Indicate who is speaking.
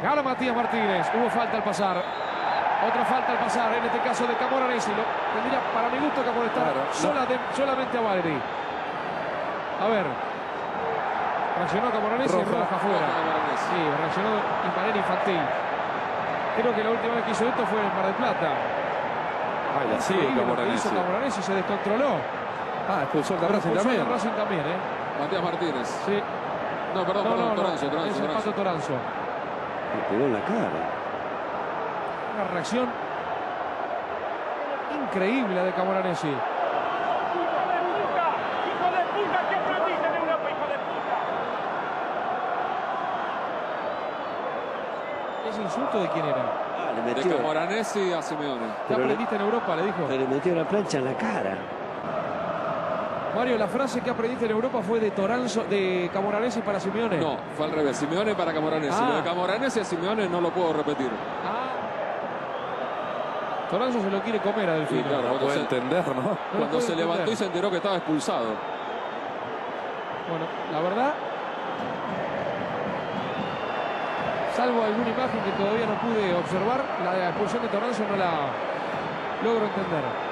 Speaker 1: Gana Matías Martínez. Hubo falta al pasar. Otra falta al pasar, en este caso de Camoranesi. Lo tendría, para mi gusto, que amonestar solamente a Valeri. A ver. Reaccionó Camoranesi, roja afuera. Sí, reaccionó de manera infantil. Creo que la última vez que hizo esto fue en Mar del Plata.
Speaker 2: Ay, la sigue Camoranesi.
Speaker 1: Camoranesi se descontroló.
Speaker 2: Expulsó el de Racing también.
Speaker 1: Racing también,
Speaker 3: Matías Martínez.
Speaker 1: Sí.
Speaker 3: No, perdón, Toranzo.
Speaker 1: Es el Pato Toranzo.
Speaker 4: Le pegó en la cara.
Speaker 1: Una reacción increíble la de Camoranesi.
Speaker 5: ¡Hijo de puta! ¿Qué aprendiste en Europa, hijo de puta?
Speaker 1: ¿Ese insulto de quién era?
Speaker 4: Le
Speaker 3: De
Speaker 4: metió,
Speaker 3: Camoranesi a Simeone.
Speaker 1: ¿Qué aprendiste en Europa? Le dijo.
Speaker 4: pero le metió la plancha en la cara.
Speaker 1: Mario, la frase que aprendiste en Europa fue de Toranzo, de Camoranesi para Simeone.
Speaker 3: No, fue al revés. Simeone para Camoranesi. Lo de Camoranesi a Simeone no lo puedo repetir.
Speaker 1: Toranzo se lo quiere comer a Delfino.
Speaker 3: Sí, claro,
Speaker 2: No puede entender, ¿no?
Speaker 3: Cuando se levantó y se enteró que estaba expulsado.
Speaker 1: Bueno, la verdad, salvo alguna imagen que todavía no pude observar, la expulsión de Toranzo no la logro entender.